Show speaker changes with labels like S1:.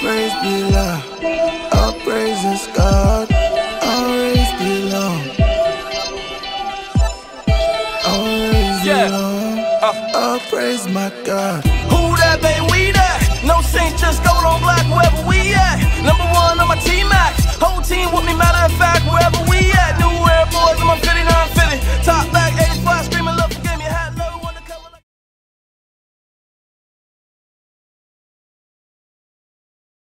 S1: praise be Lord, all praises God, always belong, always belong, all praise my God.
S2: Who that, baby, we that? No Saint, just gold on black wherever we at. #1 on my T-Max, whole team with me, matter of fact, wherever